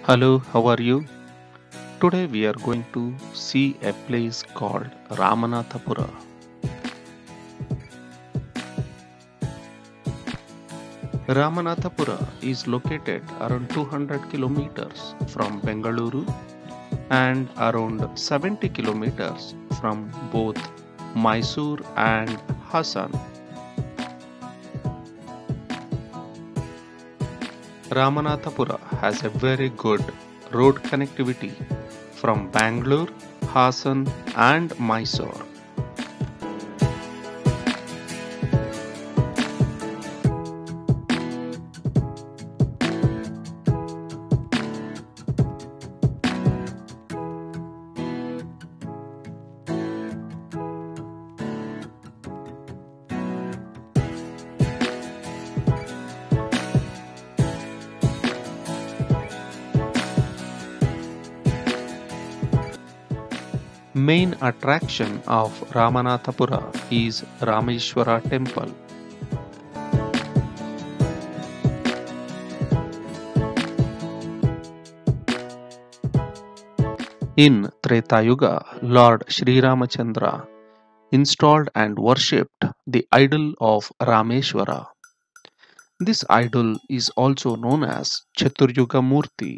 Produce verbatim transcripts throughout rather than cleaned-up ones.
Hello, how are you? Today we are going to see a place called Ramanathapura. Ramanathapura is located around two hundred kilometers from Bengaluru and around seventy kilometers from both Mysore and Hassan. Ramanathapura has a very good road connectivity from Bangalore, Hassan and Mysore. Main attraction of Ramanathapura is Rameshwara Temple. In Treta Yuga, Lord Sri Ramachandra installed and worshipped the idol of Rameshwara. This idol is also known as Chaturyuga Murti.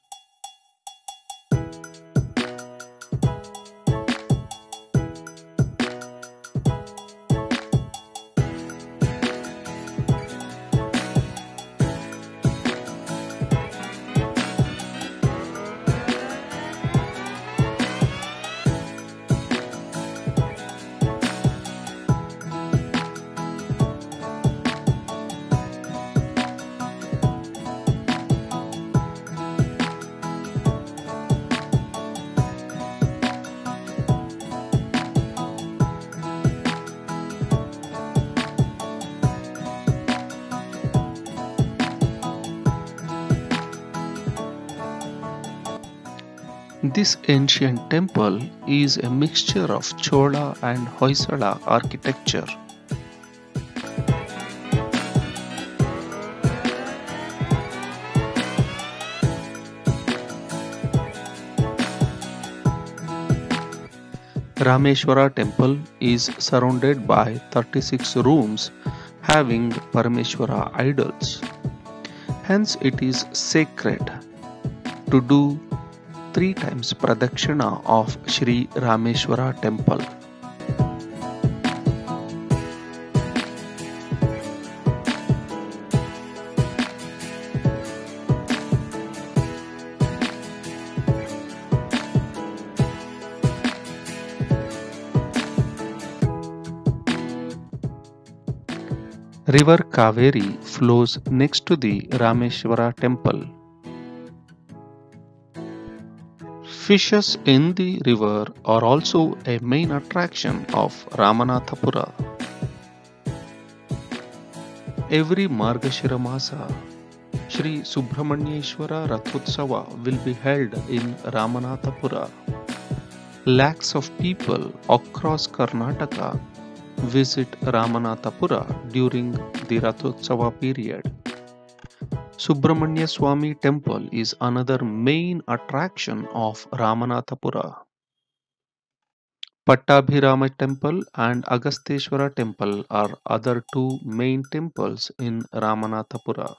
This ancient temple is a mixture of Chola and Hoysala architecture. Rameshwara temple is surrounded by thirty-six rooms having Parameshwara idols. Hence it is sacred to do three times pradakshina of Sri Rameshwara temple. River Kaveri flows next to the Rameshwara temple. Fishes in the river are also a main attraction of Ramanathapura. Every Margashira Masa, Sri Subramanyeshwara Rathotsava will be held in Ramanathapura. Lakhs of people across Karnataka visit Ramanathapura during the Rathotsava period. Subramanya Swami temple is another main attraction of Ramanathapura. Pattabhirama temple and Agasteshwara temple are other two main temples in Ramanathapura.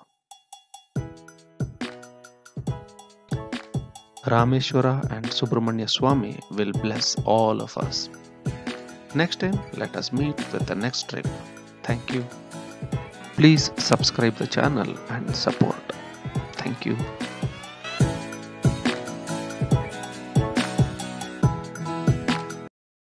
Rameshwara and Subramanya Swami will bless all of us. Next time, let us meet with the next trip. Thank you. Please subscribe the channel and support. Thank you.